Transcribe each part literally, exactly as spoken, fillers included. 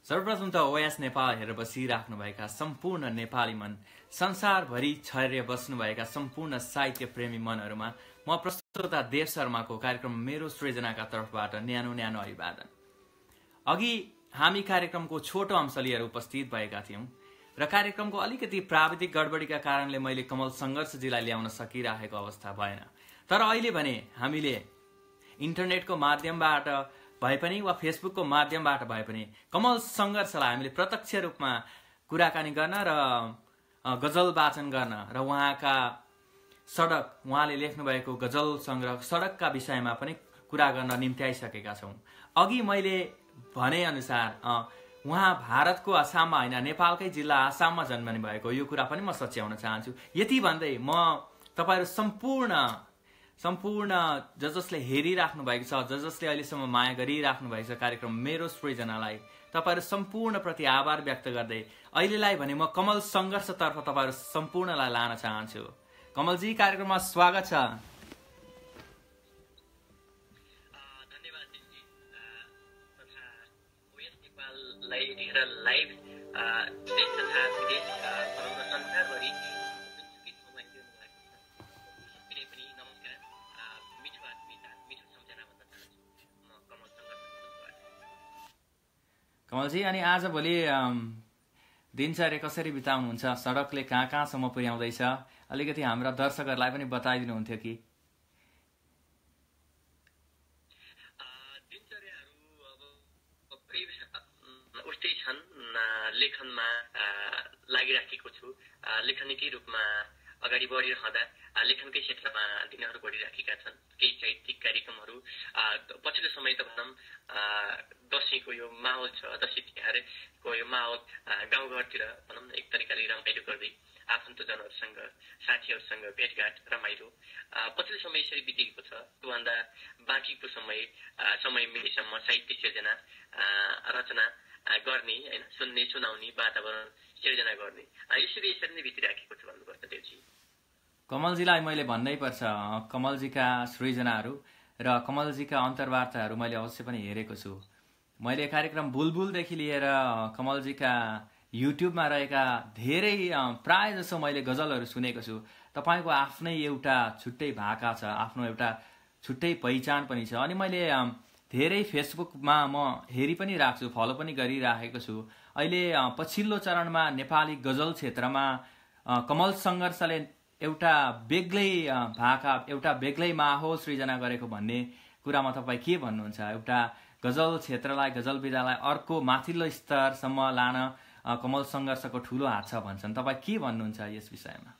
सर्वप्रथम त ओएस नेपाल हेरेर बसिराख्नुभएका सम्पूर्ण नेपाली मन, संसारभरि छर्य बस्नुभएका सम्पूर्ण साहित्य प्रेमी मनहरूमा म प्रस्तुता देव शर्माको कार्यक्रम मेरो सृजनाका तर्फबाट न्यानो न्यानो अभिवादन। अघि हामी कार्यक्रमको छोटो अंश लिएर उपस्थित भएका थियौं र कार्यक्रमको अलिकति प्राविधिक गडबडीका कारणले मैले कमल संघर्षजीलाई ल्याउन सकिरहेको अवस्था भएन। तर अहिले भने हामीले इन्टरनेटको माध्यमबाट भए पनि वा फेसबुकको माध्यमबाट भए पनि कमल संघर्षलाई हामीले प्रत्यक्ष रूपमा कुराकानी गर्न र गजल वाचन गर्न र उहाँका सडक उहाँले लेख्नुभएको गजल संग्रह सडकका विषयमा पनि कुरा गर्न निम्त्याइसकेका छौं। अघि मैले भने अनुसार उहाँ भारतको आसाममा हैन नेपालकै जिल्ला आसाममा जन्मने भएको यो कुरा पनि म सच्याउन चाहन्छु। यति भन्दै म तपाईहरु सम्पूर्ण सम्पूर्ण ज जसले हेरिराख्नु भएको छ, ज जसले अहिलेसम्म माया गरिराख्नु भएको छ कार्यक्रम मेरो सृजनालाई, तपाईहरु सम्पूर्ण प्रति आभार व्यक्त गर्दै अहिलेलाई भने म कमल संघर्षतर्फ तपाईहरु सम्पूर्णलाई लान चाहन्छु। कमलजी, कार्यक्रममा स्वागत छ। धन्यवाद दिदी। तथा ओएस नेपाललाई लिएर लाइभ देश तथा विदेश भनौँ न संसारभरि कमलजी, अनि आज भोलि दिनचर्या कसरी बिताउनुहुन्छ? सडकले कहाँ कहाँसम्म पुर्याउँदैछ? अलिकति हाम्रा दर्शकहरूलाई पनि बताइदिनुहुन्थ्यो कि? दिनचर्याहरू अब उस्तै छन्। लेखनमा लागिराखेको छु। लेखनीकै रूपमा अगाडि बढिरहँदा लेखनकै क्षेत्रमा दिनहरू बढिराखेका छन्। केही साहित्यिक कार्यक्रमहरू पछिल्लो समय त भनौँ दसैँको यो माहौल छ, दसैँ तिहारको यो माहौल गाउँघरतिर भनौँ न एक तरिकाले रमाइलो गर्दै आफन्तजनहरूसँग साथीहरूसँग भेटघाट रमाइलो पछिल्लो समय यसरी बितेको छ। त्योभन्दा बाँकीको समय समय मिलेसम्म साहित्य सिर्जना रचना गर्ने होइन, सुन्ने सुनाउने वातावरण सिर्जना गर्ने यसरी यसरी नै बितिराखेको छ भन्नुपर्छ देवजी। कमलजीलाई मैले भन्नै पर्छ, कमलजीका सृजनाहरू र कमलजीका अन्तर्वार्ताहरू मैले अवश्य पनि हेरेको छु। मैले कार्यक्रम बुलबुलदेखि लिएर कमलजीका युट्युबमा रहेका धेरै प्राय जसो मैले गजलहरू सुनेको छु। तपाईको आफ्नै एउटा छुट्टै भाका छ, आफ्नो एउटा छुट्टै पहिचान पनि छ। अनि मैले धेरै फेसबुकमा म हेरि पनि राख्छु, फलो पनि गरिराखेको छु। अहिले पछिल्लो चरणमा नेपाली गजल क्षेत्रमा कमल संघर्षले एउटा बेग्लै भाका, एउटा बेग्लै माहौल सृजना गरेको भन्ने कुरामा तपाईँ के भन्नुहुन्छ? एउटा गजल क्षेत्रलाई, गजल विधालाई अर्को माथिल्लो स्तरसम्म लान कमल संघर्षको ठूलो हात छ भन्छन्। तपाईँ के भन्नुहुन्छ यस विषयमा?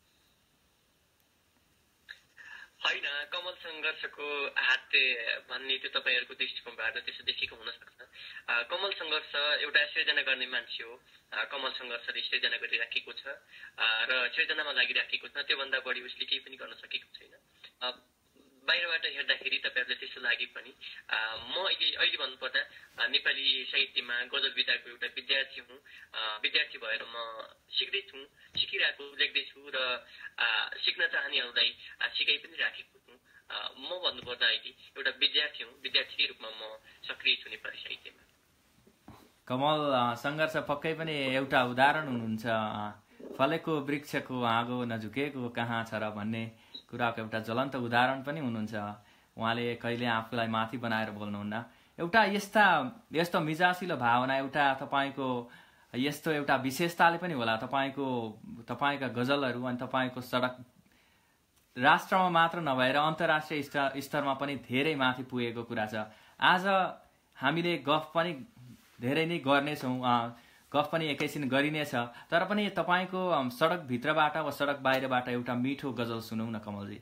होइन, कमल संघर्षको हात भन्ने त्यो तपाईँहरूको दृष्टिकोणबाट त्यसो देखेको हुन सक्छ। कमल संघर्ष एउटा सृजना गर्ने मान्छे हो। कमल संघर्षले सृजना गरिराखेको छ र सृजनामा लागिराखेको छ। त्योभन्दा बढी उसले केही पनि गर्न सकेको छैन। बाहिरबाट हेर्दाखेरि तपाईँहरूलाई त्यस्तो लागे पनि म अहिले अहिले भन्नुपर्दा नेपाली साहित्यमा गजल विधाको एउटा विद्यार्थी हुँ। विद्यार्थी भएर म सिक्दैछु, सिकिरहेको, लेख्दैछु र सिक्न चाहनेहरूलाई सिकाइ पनि राखेको छु। म भन्नुपर्दा अहिले एउटा विद्यार्थी हुँ। विद्यार्थीकै रूपमा म सक्रिय छु नेपाली साहित्यमा। कमल संघर्ष पक्कै पनि एउटा उदाहरण हुनुहुन्छ। फलेको वृक्षको आगो नझुकेको कहाँ छ र भन्ने कुराको एउटा ज्वलन्त उदाहरण पनि हुनुहुन्छ। उहाँले कहिले आफूलाई माथि बनाएर बोल्नुहुन्न। एउटा यस्ता यस्तो मिजासिलो भावना, एउटा तपाईँको यस्तो एउटा विशेषताले पनि होला तपाईँको तपाईँका गजलहरू अनि तपाईँको सडक राष्ट्रमा मात्र नभएर अन्तर्राष्ट्रिय स्तरमा पनि धेरै माथि पुगेको कुरा छ। आज हामीले गफ पनि धेरै नै गर्नेछौँ, गफ पनि एकैछिन गरिनेछ। तर पनि तपाईँको सडक भित्रबाट वा सडक बाहिरबाट एउटा मिठो गजल सुनौ न कमलजी।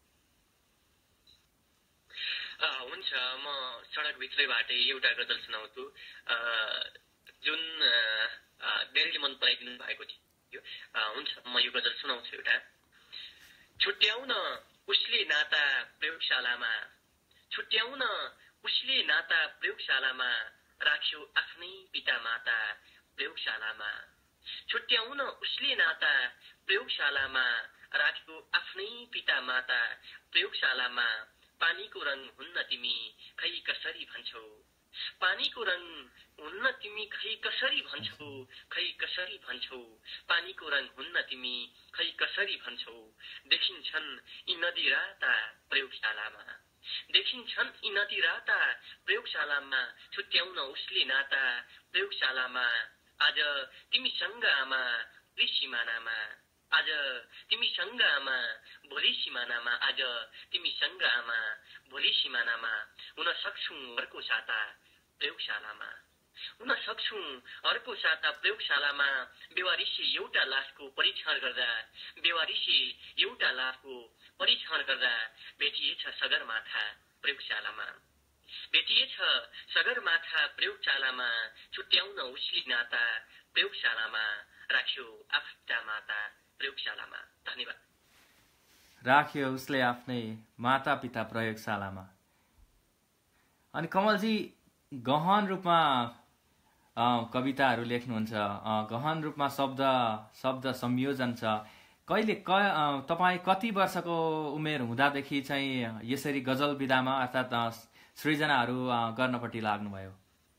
हुन्छ, म सडक भित्रैबाट एउटा गजल सुनाउँछु जुन धेरैले मन पराइदिनु भएको थियो। हुन्छ, म यो गजल सुनाउँछु। एउटा छुट्याउन उसले नाता प्रयोगशालामा, छुट्याउन उसले नाता प्रयोगशालामा राख्यो आफ्नै पिता माता प्रयोगशालामा, छुट्याउन उसले नाता प्रयोगशालामा राख्यो आफ्नै पिता माता प्रयोगशालामा। पानीको रङ हुन्न तिमी खै कसरी भन्छौ, पानीको रङ हुन्न तिमी खै कसरी भन्छौ, खै कसरी भन्छौ, पानीको रङ हुन्न तिमी खै कसरी भन्छौ, देखिन्छन् यी नदी राता प्रयोगशालामा, देखिन्छन् यी नदी राता प्रयोगशालामा, छुट्याउन उसले नाता प्रयोगशालामा, आज तिमीसँग आमा भोलि सिमानामा, आज तिमीसँग आमा भोलि सिमानामा, आज तिमीसँग आमा भोलि सिमानामा, हुन सक्छौं अर्को साता प्रयोगशालामा, हुन सक्छौं अर्को साता प्रयोगशालामा, बेवारिसी एउटा लासको परीक्षण गर्दा, बेवारिसी एउटा लासको परीक्षण गर्दा भेटिएछ सगरमाथा प्रयोगशालामा, भेटिएछ सगरमाथा प्रयोगशालामा, छुट्याउन उसले नाता प्रयोगशालामा, राख्यो आफ्ना माता प्रयोगशालामा। धन्यवाद। राख्यो उसले आफ्नै माता पिता प्रयोगशालामा। अनि कमलजी गहन रूपमा कविताहरू लेख्नुहुन्छ, गहन रूपमा शब्द शब्द संयोजन छ। कहिले क तपाईँ कति वर्षको उमेर हुँदादेखि चाहिँ यसरी गजल विधामा अर्थात् सृजनाहरू गर्नपट्टि लाग्नुभयो?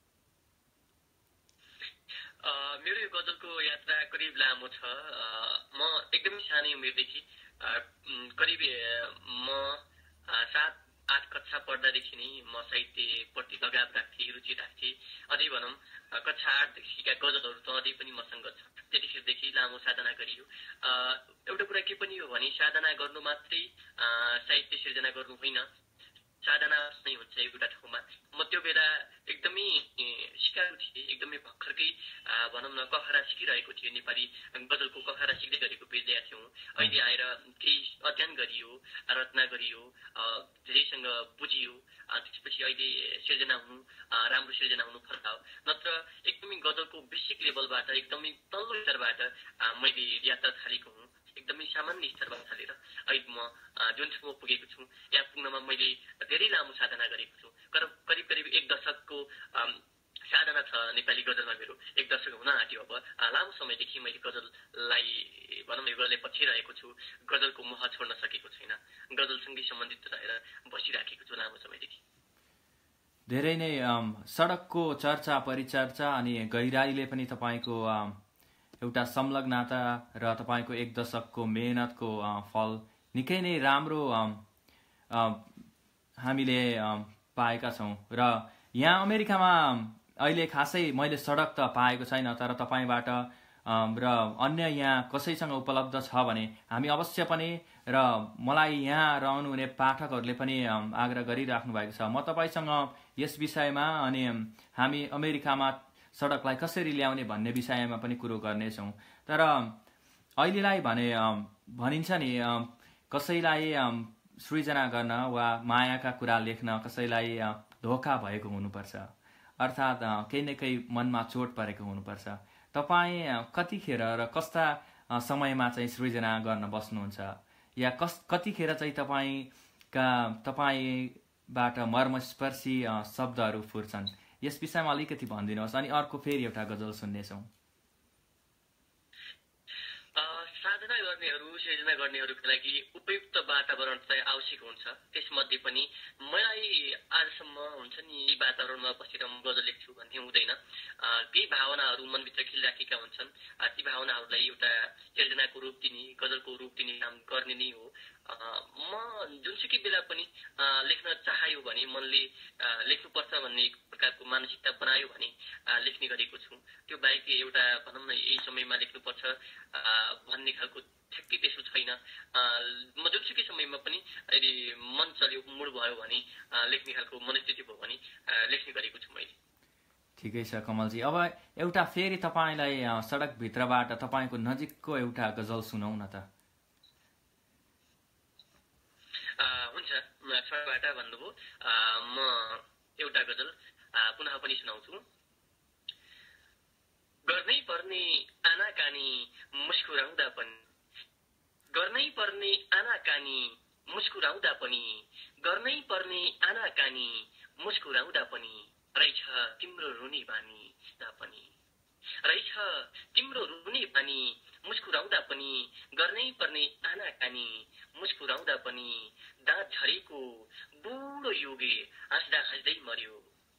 मेरो यो गजलको यात्रा करिब लामो छ। म एकदमै सानै उमेरदेखि करिब म सात आठ कक्षा पढ्दादेखि नै म साहित्यप्रति लगाव राख्थेँ, रुचि राख्थेँ। अझै भनौँ कक्षा आठदेखिका गजलहरू त अझै पनि मसँग छ। त्यतिखेरदेखि लामो साधना गरियो। एउटा कुरा के पनि हो भने साधना गर्नु मात्रै साहित्य सिर्जना गर्नु होइन, साधना नै हुन्छ एउटा ठाउँमा। म त्यो बेला एकदमै सिकाउ थिएँ, एकदमै भर्खरकै भनौँ न कखरा सिकिरहेको थियो, नेपाली गजलको कखरा सिक्दै गरेको विद्यार्थी थियौँ। अहिले आएर केही अध्ययन गरियो, रचना गरियो, धेरैसँग बुझियो, त्यसपछि अहिले सिर्जना हुनु, राम्रो सिर्जना हुनु फर्काओ। नत्र एकदमै गजलको बेसिक लेभलबाट एकदमै तल्लो स्तरबाट मैले यात्रा थालेको हुँ। एकदमै सामान्य स्तरबाट थालेर अहिले म जुन ठाउँमा पुगेको छु, यहाँ पुग्नमा मैले धेरै लामो साधना गरेको छु। करिब करिब एक दशकको साधना छ नेपाली गजलमा मेरो। एक दशक हुन आँट्यो। अब लामो समयदेखि मैले गजललाई भनौँ न गजलले पछिरहेको छु। गजलको मोह छोड्न सकेको छैन। गजलसँगै सम्बन्धित रहेर बसिराखेको छु लामो समयदेखि। धेरै नै सडकको चर्चा परिचर्चा अनि गहिराईले पनि तपाईँको एउटा संलग्नता र तपाईँको एक दशकको मेहनतको फल निकै नै राम्रो हामीले पाएका छौँ। र यहाँ अमेरिकामा अहिले खासै मैले सडक त पाएको छैन, तर तपाईँबाट र अन्य यहाँ कसैसँग उपलब्ध छ भने हामी अवश्य पनि, र मलाई यहाँ रहनुहुने पाठकहरूले पनि आग्रह गरिराख्नु भएको छ, म तपाईँसँग यस विषयमा अनि हामी अमेरिकामा सडकलाई कसरी ल्याउने भन्ने विषयमा पनि कुरो गर्नेछौँ। तर अहिलेलाई भने भनिन्छ नि कसैलाई सृजना गर्न वा मायाका कुरा लेख्न कसैलाई धोका भएको हुनुपर्छ, अर्थात् केही न केही मनमा चोट परेको हुनुपर्छ। तपाईँ कतिखेर र कस्ता समयमा चाहिँ सृजना गर्न बस्नुहुन्छ, या कस कतिखेर चाहिँ तपाईँका तपाईँबाट मर्मस्पर्शी शब्दहरू फुर्छन्, यस विषयमा अलिकति भनिदिनुहोस्। अनि अर्को फेरि एउटा गजल सुन्नेछौँ। साधना गर्नेहरू, सृजना गर्नेहरूको लागि उपयुक्त वातावरण चाहिँ आवश्यक हुन्छ। त्यसमध्ये पनि मलाई आजसम्म हुन्छ नि यही वातावरणमा बसेर म गजल लेख्छु भन्ने हुँदैन। केही भावनाहरू मनभित्र खिलिराखेका हुन्छन्। ती भावनाहरूलाई एउटा सृजनाको रूप दिने, गजलको रूप दिने काम गर्ने नै हो। म जुनसुकै बेला पनि लेख्न चाह्यो भने, मनले लेख्नुपर्छ भन्ने एक प्रकारको मानसिकता बनायो भने लेख्ने गरेको छु। त्यो बाहेक एउटा भनौँ न यही समयमा लेख्नुपर्छ भन्ने खालको ठ्याक्कै त्यसो छैन। म जुनसुकै समयमा पनि यदि मन चल्यो, मुड भयो भने लेख्ने खालको मनस्थिति भयो भने लेख्ने गरेको छु मैले। ठिकै छ कमलजी। अब एउटा फेरि तपाईँलाई सडकभित्रबाट तपाईँको नजिकको एउटा गजल सुनाउ न त। हुन्छ, सडकबाट भन्नुभयो, म एउटा गजल पुनः पनि सुनाउँछु। गर्नै पर्ने आनाकानी मुस्कुराउँदा पनि, गर्नै पर्ने आनाकानी मुस्कुराउँदा पनि, गर्नै पर्ने आनाकानी मुस्कुराउँदा पनि, रहेछ तिम्रो रुनी बानी पनि, रहेछ तिम्रो रुनी बानी मुस्कुराउँदा पनि, गर्नै पर्ने आनाकानी मुस्कुराउँदा पनि, दाँत झरेको बुढो युगे हाँस्दा हाँस्दै मर्यो,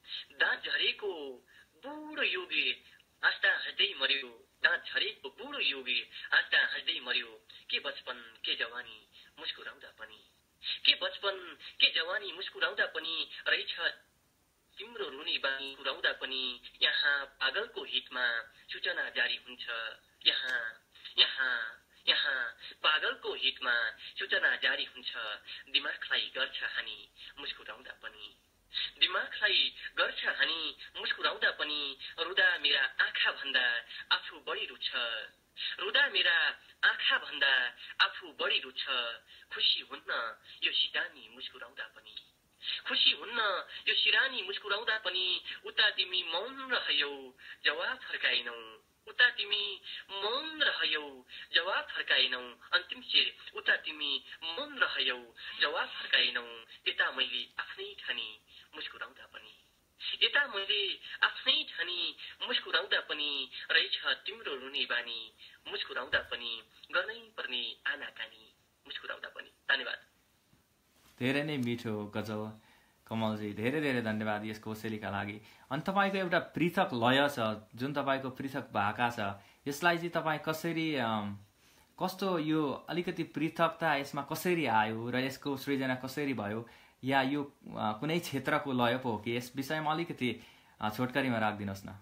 दाँत झरेको बुढो योगी हाँस्दा हाँस्दै मर्यो, दाँत झरेको बुढो योगी हाँस्दा हाँस्दै मर्यो। के बचपन के जवानी मुस्कुराउँदा पनि, के बचपन के जवानी मुस्कुराउँदा पनि रहेछ तिम्रो रुनी बानी कुराउँदा पनि। यहाँ पागलको हितमा सूचना जारी हुन्छ, यहाँ यहाँ यहाँ पागलको हितमा सूचना जारी हुन्छ। दिमागलाई गर्छ हानि मुस्कुराउँदा पनि, दिमागलाई गर्छ हानि मुस्कुराउँदा पनि। रुदा मेरा आँखा भन्दा आफू बढी रुछ, रुदा मेरा आँखा भन्दा आफू बढी रुछ। खुसी हुन्न यो सिरानी मुस्कुराउँदा पनि, खुसी हुन्न यो सिरानी मुस्कुराउँदा पनि। उता तिमी मौन रहयौ जवाब फर्काइनौ, उता तिमी मौन रहयौ जवाब फर्काइनौ। अन्तिम शेर उता तिमी मौन रहयौ जवाब फर्काइनौ। यता मैले आफ्नै ठानी मुस्कुराउँदा पनि, यता मैले आफ्नै ठानी मुस्कुराउँदा पनि रहेछ तिम्रो रुने बानी मुस्कुराउँदा पनि। गर्नै पर्ने आनाकानी मुस्कुराउँदा पनि। धन्यवाद। धेरै नै मिठो गजल कमलजी, धेरै धेरै धन्यवाद यस कोसेलीका लागि। अनि तपाईँको एउटा पृथक लय छ जुन तपाईँको पृथक भाका छ, यसलाई चाहिँ तपाईँ कसरी कस्तो यो अलिकति पृथकता यसमा कसरी आयो र यसको सृजना कसरी भयो, या यो कुनै क्षेत्रको लय पो हो कि, यस विषयमा अलिकति छोटकरीमा राखिदिनुहोस् न।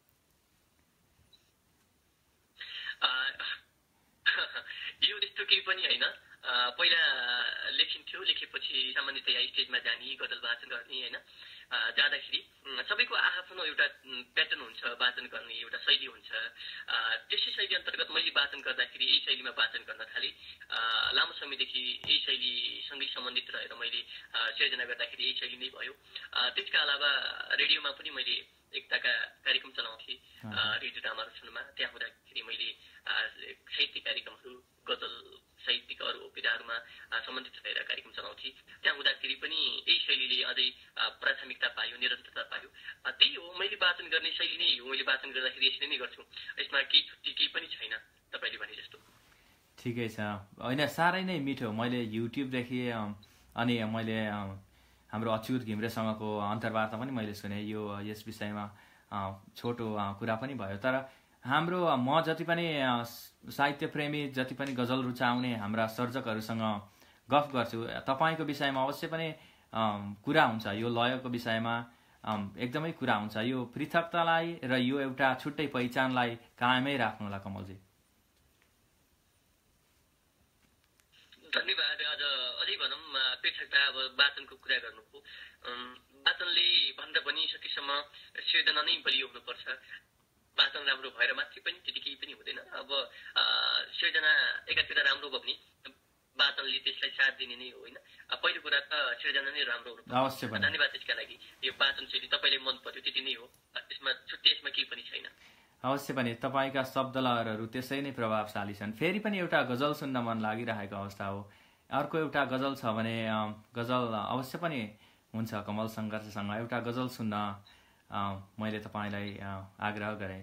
यो त्यस्तो केही पनि होइन। पहिला लेखिन्थ्यो, लेखेपछि सामान्यतया स्टेजमा जाने गजल वाचन गर्ने होइन, जाँदाखेरि सबैको आफ्नो एउटा प्याटर्न हुन्छ, वाचन गर्ने एउटा शैली हुन्छ। त्यसै शैली अन्तर्गत मैले वाचन गर्दाखेरि यही शैलीमा वाचन गर्न थालेँ। लामो समयदेखि यही शैलीसँगै सम्बन्धित रहेर मैले सिर्जना गर्दाखेरि यही शैली नै भयो। त्यसका अलावा रेडियोमा पनि मैले एकताका कार्यक्रम चलाउँथेँ रेडियो रामारोचनमा। त्यहाँ हुँदाखेरि मैले साहित्य कार्यक्रमहरू, गजल साहित्यिक अरू विधाहरूमा सम्बन्धित रहेर कार्यक्रम चलाउँथेँ। त्यहाँ हुँदाखेरि पनि यही शैलीले अझै प्राथमिकता पायो, निरन्तरता पायो। त्यही हो मैले वाचन गर्ने शैली नै हो। मैले वाचन गर्दाखेरि यसरी नै गर्छु, यसमा केही छुट्टी केही पनि छैन तपाईँले भने जस्तो। ठिकै छ, होइन साह्रै नै मिठो। मैले युट्युबदेखि अनि मैले हाम्रो अच्युत घिम्रेसँगको अन्तर्वार्ता पनि मैले सुने, यो यस विषयमा छोटो कुरा पनि भयो। तर हाम्रो म जति पनि साहित्य प्रेमी, जति पनि गजल रुचाउने हाम्रा सर्जकहरूसँग गफ गर्छु, तपाईँको विषयमा अवश्य पनि कुरा हुन्छ, यो लयको विषयमा एकदमै कुरा हुन्छ। यो पृथकतालाई र यो एउटा छुट्टै पहिचानलाई कायमै राख्नु होला कमलजी। धन्यवाद। अझ अझै भनौँ पृथकता, अब वाचनको कुरा गर्नुको वाचनले भन्दा पनि सकेसम्म सिर्जना नै बलियो हुनुपर्छ। वाचन राम्रो भएर मात्रै पनि त्यति केही पनि हुँदैन। अब सिर्जना एकातिर राम्रो भयो भने वाचनले त्यसलाई साथ दिने नै हो होइन। पहिलो कुरा त सिर्जना नै राम्रो हुनुपर्छ। धन्यवाद त्यसका लागि। यो वाचन शैली तपाईँलाई मन पर्यो त्यति नै हो, यसमा छुट्टै यसमा केही पनि छैन। अवश्य पनि तपाईँका शब्द लहरहरू त्यसै नै प्रभावशाली छन्। फेरि पनि एउटा गजल सुन्न मन लागिरहेको अवस्था हो। अर्को एउटा गजल छ भने गजल अवश्य पनि हुन्छ कमल सङ्घर्षसँग। एउटा गजल सुन्न मैले तपाईँलाई आग्रह गरेँ।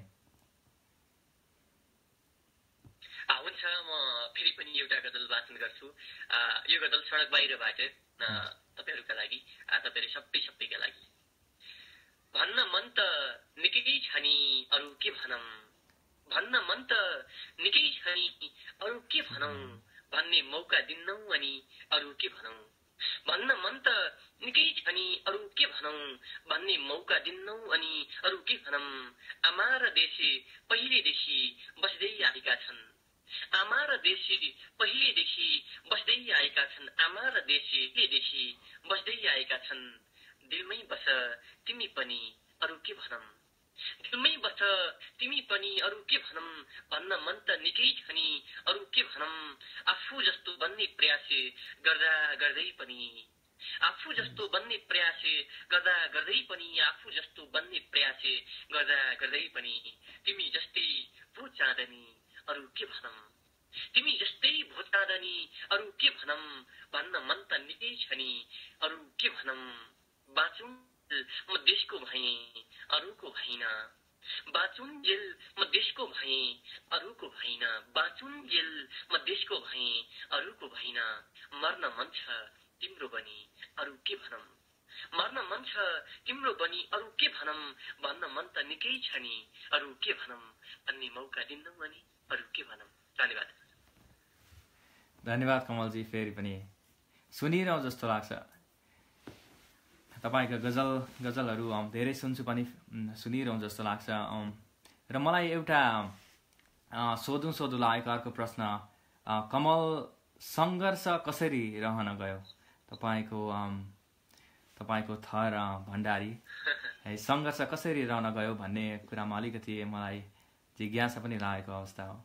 हुन्छ, म फेरि पनि एउटा गजल वाचन गर्छु। यो गजल सडक बाहिरबाट तपाईँहरूका लागि, तपाईँहरू सबै सबैका लागि। भन्न मन त निकै छ नि अरू के भनौँ, भन्न मन त निकै छ नि अरू के भनौँ, भन्ने मौका दिन्नौ अनि अरू के भनौँ। भन्न मन त निकै छ नि अरू के भनौँ, भन्ने मौका दिन्नौ अनि अरू के भनौँ। आमा र देशी पहिलेदेखि बस्दै आएका छन्, आमा र देशी पहिलेदेखि बस्दै आएका छन्, आमा र देशीदेखि बस्दै आएका छन्। दिलमै बस तिमी पनि अरू के भनौँ, दिलमै बस तिमी पनि अरू के भनौँ। भन्न मन त निकै छ नि अरू के भनौँ। आफू जस्तो बन्ने प्रयास गर्दा गर्दै पनि, आफू जस्तो बन्ने प्रयास गर्दा गर्दै पनि, आफू जस्तो बन्ने प्रयास गर्दा गर्दै पनि। तिमी जस्तै भो चाँदनी अरू के भनौँ, तिमी जस्तै भो चाँदनी अरू के भनौँ। भन्न मन त निकै छ नि अरू के भनौँ। बाँचुन् म देशको भएँ अरूको भइन, बाँचुन्जेल म देशको भएँ अरूको भइन, बाँचुन्जेल म देशको भएँ अरूको भइन। मर्न मन छ तिम्रो बनी अरू के भनौँ, मर्न मन छ तिम्रो बनी अरू के भनम भन्न मन त निकै छ नि अरू के भनम भन्ने मौका दिन्नौ अनि अरू के भनम। धन्यवाद। धन्यवाद कमलजी। फेरि पनि सुनिरहँ जस्तो लाग्छ तपाईँका गजल गजलहरू धेरै सुन्छु पनि सुनिरहँ जस्तो लाग्छ। र मलाई एउटा सोधौँ सोधौँ लागेको अर्को प्रश्न, कमल सङ्घर्ष कसरी रहन गयो तपाईँको तपाईँको थर भण्डारी है, सङ्घर्ष कसरी रहन गयो भन्ने कुरामा अलिकति मलाई जिज्ञासा पनि लागेको अवस्था हो।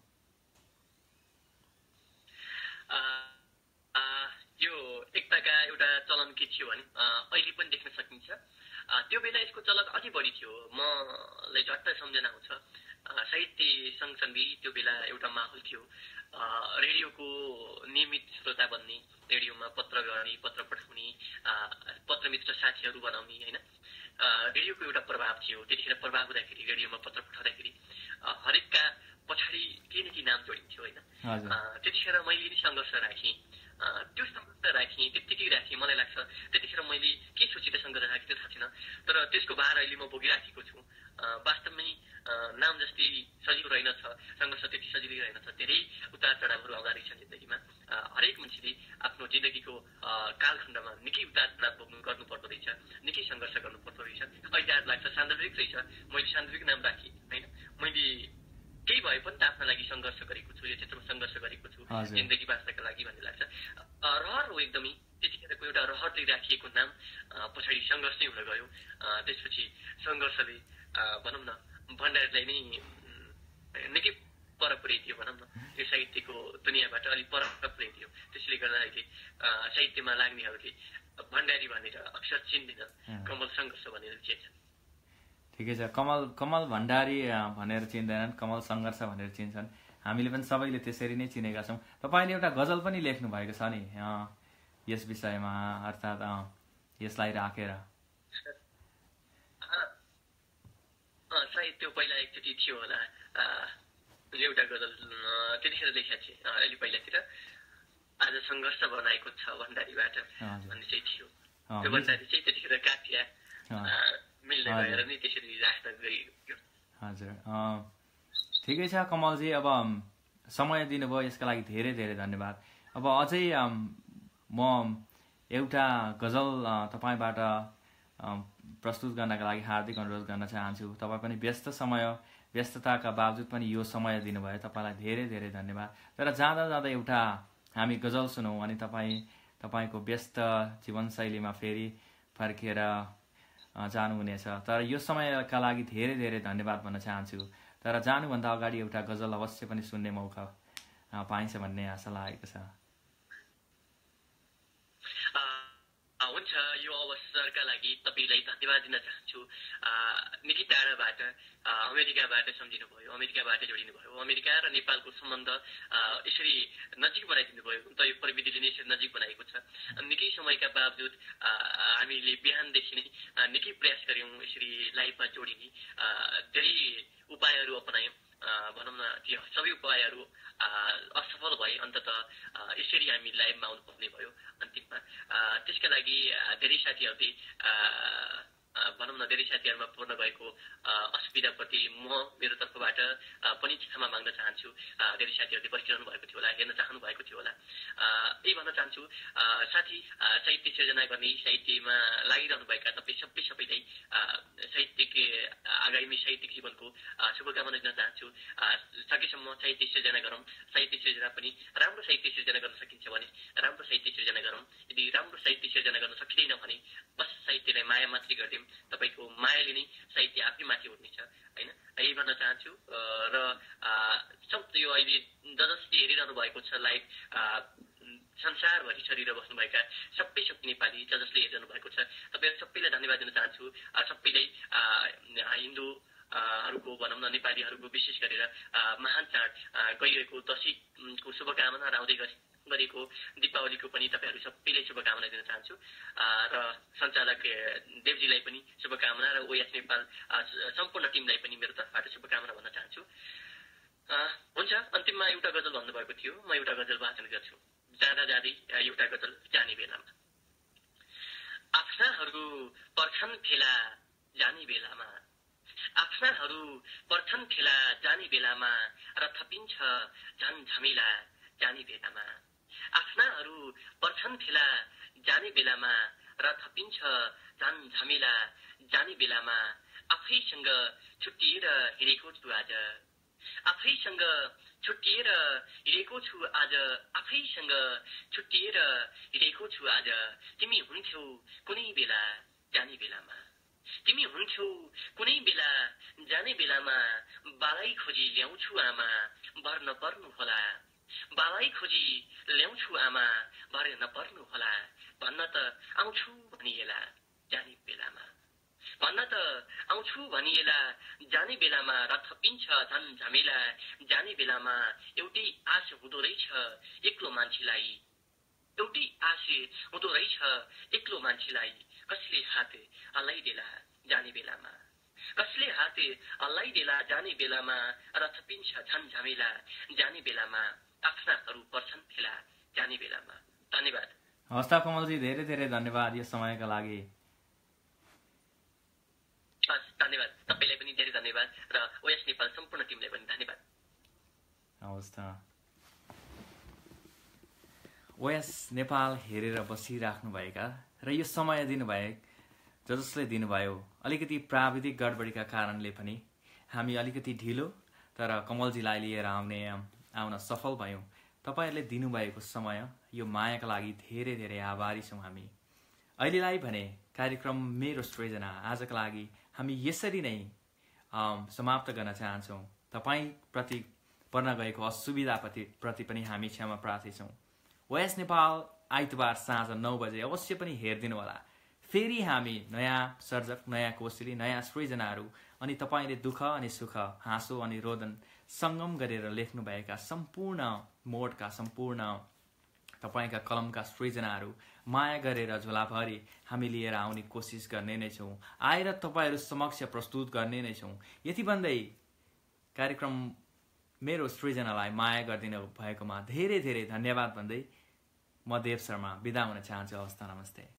यो एकताका एउटा चलन के थियो भने अहिले पनि देख्न सकिन्छ। त्यो बेला यसको चलन अझै बढी थियो। मलाई झट्ट सम्झना आउँछ, साहित्य सँगसँगै त्यो बेला एउटा माहौल थियो। रेडियोको नियमित श्रोता बन्ने, रेडियोमा पत्र गर्ने, पत्र पठाउने, पत्र मित्र साथीहरू बनाउने होइन, रेडियोको एउटा प्रभाव थियो। त्यतिखेर प्रभाव हुँदाखेरि रेडियोमा पत्र पठाउँदाखेरि हरेकका पछाडि केही न केही नाम जोडिन्थ्यो होइन। त्यतिखेर मैले नि सङ्घर्ष राखेँ, त्यो सङ्घर्ष राखेँ, त्यत्तिकै राखेँ। मलाई लाग्छ त्यतिखेर मैले के सोचेर सङ्घर्ष राखेँ त्यो थाहा छैन, तर त्यसको भार अहिले म भोगिराखेको छु। वास्तवमै नाम जस्तै सजिलो रहेनछ, सङ्घर्ष त्यति सजिलै रहेनछ। धेरै उतार चढावहरू आउँदा रहेछ जिन्दगीमा। हरेक मान्छेले आफ्नो जिन्दगीको कालखण्डमा निकै उतार चढाव भोग्नु गर्नुपर्दो रहेछ, निकै सङ्घर्ष गर्नुपर्दो रहेछ। अहिले आज लाग्छ सान्दर्भिक रहेछ, मैले सान्दर्भिक नाम राखेँ होइन। मैले केही भए पनि त आफ्नो लागि सङ्घर्ष गरेको छु, यो क्षेत्रमा सङ्घर्ष गरेको छु जिन्दगी बाँच्नका लागि भन्ने लाग्छ। रहर हो एकदमै, त्यतिखेरको एउटा रहरले राखिएको नाम पछाडि सङ्घर्षै हुन गयो। त्यसपछि सङ्घर्षले भनौँ न भण्डारीलाई नै निकै पर पुर्याइदियो भनौँ न, यो साहित्यको दुनियाँबाट अलिक पर पुर्याइदियो। त्यसले गर्दा अहिले साहित्यमा लाग्नेहरूले भण्डारी भनेर अक्षर चिन्दैनन्, कमल सङ्घर्ष भनेर चिन्छन्। ठिकै छ, कमल कमल भण्डारी भनेर चिन्दैनन्, कमल सङ्घर्ष भनेर चिन्छन्। हामीले पनि सबैले त्यसरी नै चिनेका छौँ। तपाईँले एउटा गजल पनि लेख्नु भएको छ नि यस विषयमा, अर्थात् यसलाई राखेर। सायद त्यो पहिला एकचोटि थियो होला, एउटा गजल त्यतिखेर लेखेको थिएँ अलि पहिलातिर, आज सङ्घर्ष बनाएको छ भण्डारीबाट भन्ने चाहिँ थियो। त्यो भण्डारी चाहिँ त्यतिखेर काफिया मिल्दै गएर नै त्यसरी राख्न गइयो। हजुर, ठिकै छ कमलजी, अब समय दिनुभयो यसका लागि धेरै धेरै धन्यवाद। अब अझै म एउटा गजल तपाईँबाट प्रस्तुत गर्नका लागि हार्दिक अनुरोध गर्न चाहन्छु। तपाईँ पनि व्यस्त समय व्यस्तताका बावजुद पनि यो समय दिनुभयो, तपाईँलाई धेरै धेरै धन्यवाद। तर जाँदा जाँदा एउटा हामी गजल सुनौँ अनि तपाईँ तपाईँको व्यस्त जीवनशैलीमा फेरि फर्किएर जानुहुनेछ। तर यो समयका लागि धेरै धेरै धन्यवाद भन्न चाहन्छु। तर जानुभन्दा अगाडि एउटा गजल अवश्य पनि सुन्ने मौका पाइन्छ भन्ने आशा लागेको छ। हुन्छ, यो अवसरका लागि तपाईँलाई धन्यवाद दिन चाहन्छु। निकै टाढाबाट अमेरिकाबाट सम्झिनु भयो, अमेरिकाबाट जोडिनु भयो। अमेरिका र नेपालको सम्बन्ध यसरी नजिक बनाइदिनु भयो, त यो प्रविधिले नै यसरी नजिक बनाएको छ। निकै समयका बावजुद हामीले बिहानदेखि नै निकै प्रयास गऱ्यौँ यसरी लाइभमा जोडिने, धेरै उपायहरू अपनायौँ भनौँ न। ती सबै उपायहरू असफल भए, अन्ततः यसरी हामी लाइभमा आउनुपर्ने भयो अन्तिममा। त्यसका लागि धेरै साथीहरूले भनौँ न धेरै साथीहरूमा पूर्ण भएको असुविधाप्रति म मेरो तर्फबाट पनि क्षमा माग्न चाहन्छु। धेरै साथीहरूले बसिरहनु भएको थियो होला, हेर्न चाहनु भएको थियो होला। यही भन्न चाहन्छु, साथी साहित्य सिर्जना गर्ने, साहित्यमा लागिरहनुभएका तपाईँ सबै सबैलाई साहित्यिक आगामी साहित्यिक जीवनको शुभकामना दिन चाहन्छु। सकेसम्म साहित्य सिर्जना गरौँ, साहित्य सिर्जना पनि राम्रो साहित्य सिर्जना गर्न सकिन्छ भने राम्रो साहित्य सिर्जना गरौँ। यदि राम्रो साहित्य सिर्जना गर्न सकिँदैन भने बस साहित्यलाई माया मात्रै गरिदिउँ, तपाईँको मायाले नै साहित्य आफै माथि उठ्नेछ होइन। यही भन्न चाहन्छु। र सब यो अहिले ज जसले हेरिरहनु भएको छ लाइभ, संसारभरि छरिएर बस्नुभएका सबै सबै नेपाली ज जसले हेरिरहनु भएको छ, तपाईँहरू सबैलाई धन्यवाद दिन चाहन्छु। सबैलाई हिन्दू हरूको भनौँ न नेपालीहरूको विशेष गरेर महान चाड गइरहेको दसैँको शुभकामना र आउँदै गरेको दीपावलीको पनि तपाईँहरू सबैलाई शुभकामना दिन चाहन्छु। र सञ्चालक देवजीलाई पनि शुभकामना र ओएस नेपाल सम्पूर्ण टिमलाई पनि मेरो तर्फबाट शुभकामना भन्न चाहन्छु। हुन्छ, अन्तिममा एउटा गजल भन्नुभएको थियो, म एउटा गजल वाचन गर्छु। जाँदा जाँदै एउटा गजल जाने बेलामा। आफ्नाहरू पर्छन् फेला जाने बेलामा आफ्नाहरू पर्छन् फेला जाने बेलामा र थपिन्छ झन झमेला जाने बेलामा आफ्नाहरू पर्छन् फेला जाने बेलामा र थपिन्छ झन झमेला जाने बेलामा आफैसँग छुट्टिएर हिँडेको छु आज आफैसँग छुट्टिएर हिँडेको छु आज आफैसँग छुट्टिएर हिँडेको छु आज तिमी हुन्थ्यौ कुनै बेला जाने बेलामा तिमी हुन्थ्यौ कुनै बेला जाने बेलामा बालाई खोजी ल्याउँछु आमा भर नपर्नु होला बालाई खोजी ल्याउँछु आमा भर नपर्नु होला भन्न त आउँछु भनिएला जाने बेलामा भन्न त आउँछु भनिएला जाने बेलामा र थपिन्छ झन झमेला जाने बेलामा एउटै आश हुँदो रहेछ एक्लो मान्छेलाई एउटै आश हुँदो रहेछ एक्लो मान्छेलाई कसले हात हल्लाइदेला जाने बेलामा कसले हात हल्लाइदेला जाने बेलामा र थपिन्छ झन झमेला जाने बेलामा आफ्नाहरू पर्छन् फेला जाने बेलामा। धन्यवाद। हवस् कमलजी, धेरै धेरै धन्यवाद यो समयका लागि। धन्यवाद तपाईलाई पनि धेरै धन्यवाद र ओएस नेपाल सम्पूर्ण टिमलाई पनि धन्यवाद। हवस् त ओएस नेपाल हेरेर बसिराख्नुभएका र यो समय दिनुभए ज जसले दिनुभयो, अलिकति प्राविधिक गडबडीका कारणले पनि हामी अलिकति ढिलो तर कमलजीलाई लिएर आउने आउन सफल भयौँ। तपाईहरूले दिनुभएको समय यो मायाका लागि धेरै धेरै आभारी छौँ हामी। अहिलेलाई भने कार्यक्रम मेरो सृजना आजका लागि हामी यसरी नै समाप्त गर्न चाहन्छौँ। तपाईप्रति पर्न गएको असुविधाप्रति प्रति पनि हामी क्षमा प्रार्थी छौँ। ओएस नेपाल आइतबार साँझ नौ बजे अवश्य पनि हेरिदिनु होला। फेरि हामी नयाँ सर्जक, नयाँ कोसेली, नयाँ सृजनाहरू अनि तपाईँले दुःख अनि सुख, हाँसो अनि रोदन सङ्गम गरेर लेख्नुभएका सम्पूर्ण मोडका सम्पूर्ण तपाईँका कलमका सृजनाहरू माया गरेर झोलाभरि हामी लिएर आउने कोसिस गर्ने नै छौँ। आएर तपाईँहरू समक्ष प्रस्तुत गर्ने नै छौँ। यति भन्दै कार्यक्रम मेरो सृजनालाई माया गरिदिनु भएकोमा धेरै धेरै धन्यवाद भन्दै म देव शर्मा बिदा हुन चाहन्छु। हवस् त, नमस्ते।